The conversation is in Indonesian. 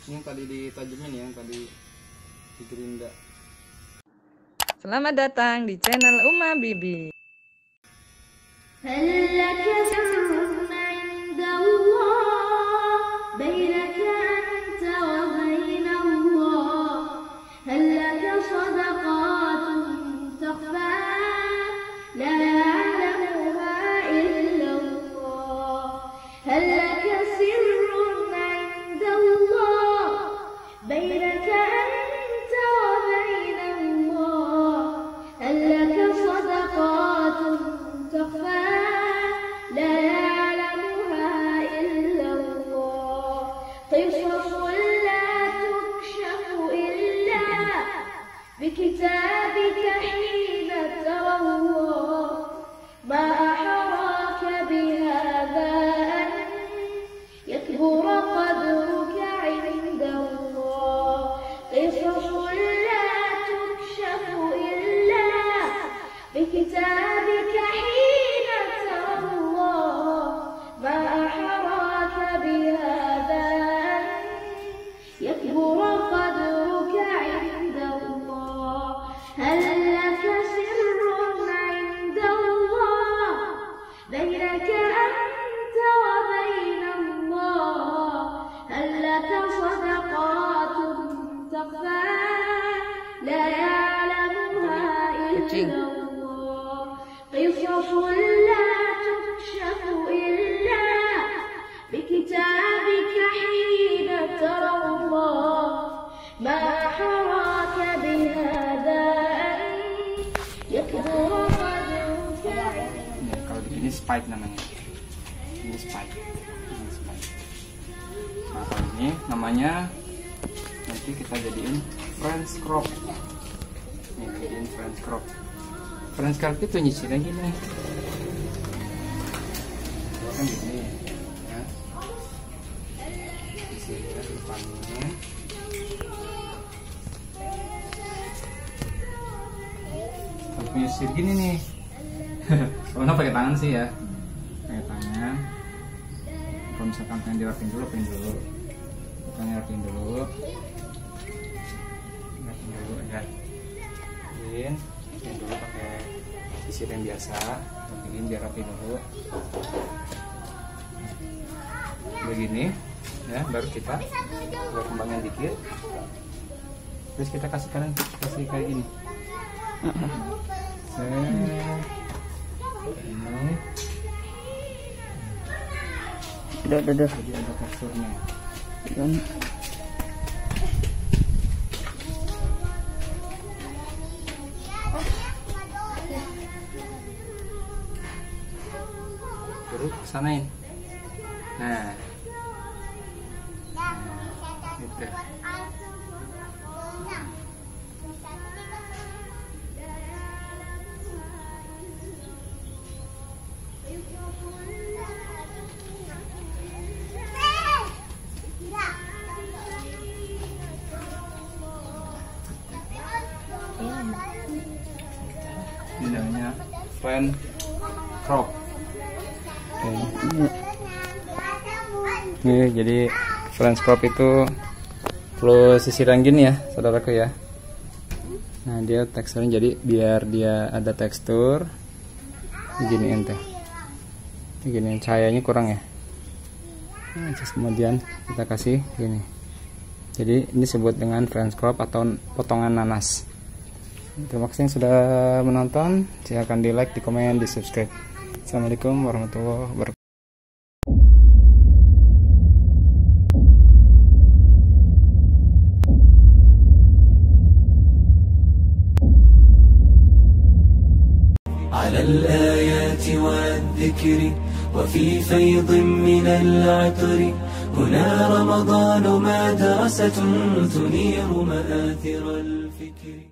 Ini yang tadi ditajemin ya, yang tadi digerinda. Selamat datang di channel Uma Bibi. بكتابك حين ترى الله ما أحراك بهذا أن يكبر قدرك عند الله قصص لا تكشف إلا بكتابك حين ترى الله ما أحراك بهذا أن يكبر قدرك عند الله هل لك سر عند الله بينك أنت وبين الله هل لك صدقات تخفى لا يعلمها إلا الله قصص لا تكشف إلا بكتابك حين ترى الله ما حراك بهذا يكبر قدرك. Kalau ini spike namanya. Ini spike. Nah, kalau ini namanya nanti kita jadiin French crop. Ini jadiin French crop. French crop itu nyisirin gini. Kan gini. Ya. Disini depannya. Nyisir gini nih. Kalau pakai tangan sih ya, pakai tangan. Kalau misalkan pengen dirapin dulu, bukan dirapin dulu ya. Rapin dulu pakai sisir yang biasa, rapin biar rapi dulu. Begini, ya baru kita kembangin dikit. Terus kita kasih kayak gini. Ini udah jadi ada teksturnya. Baru kesanain. Nah, gitu. Ini namanya French crop. Ini jadi French crop itu perlu sisiran gini ya, saudaraku ya. Nah dia teksturnya jadi biar dia ada tekstur. Begini ente. Begini cahayanya kurang ya. Nah, terus kemudian kita kasih gini. Jadi ini disebut dengan French crop atau potongan nanas. Terima kasih yang sudah menonton. Silahkan di like, di komen, di subscribe. Assalamualaikum warahmatullahi wabarakatuh. على الآيات والذكر وفي فيض من العطر هنا رمضان مدرسة تنير مآثر الفكر.